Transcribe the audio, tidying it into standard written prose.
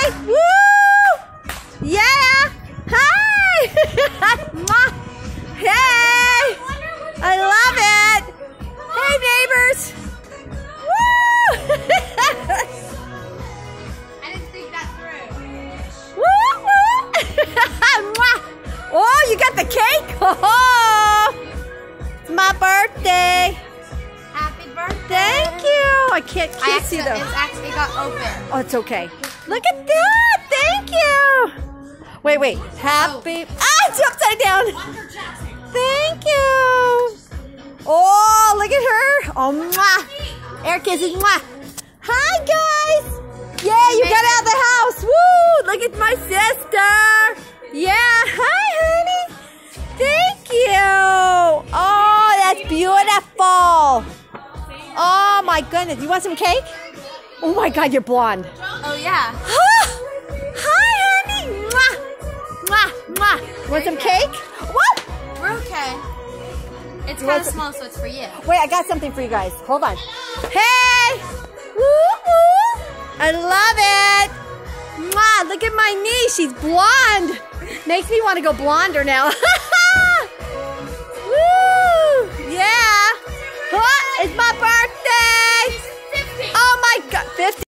Woo! Yeah! Hi! Mwah! Hey! I love it! Hey, neighbors! Woo! I didn't think that through. Woo! Woo! Mwah! Oh, you got the cake? Oh! It's my birthday. Happy birthday. Thank you. I can't see them. It actually got open. Oh, it's okay. Look at that. Thank you. Wait. Happy. Ah, it's upside down. Thank you. Oh, look at her. Oh, mwah. Air kisses. Mwah. Hi, guys. Yeah, you got out of the house. Woo. Look at my sister. Yeah. Hi, honey. Thank you. Oh, that's beautiful. Oh, my goodness. You want some cake? Oh, my God, you're blonde. Oh, yeah. Hi, honey. Mwah. Mwah. Mwah. You want some cake? What? We're okay. It's kind of small, so it's for you. Wait, I got something for you guys. Hold on. Hey! Woo woo! I love it! Mwah! Look at my niece. She's blonde. Makes me want to go blonder now.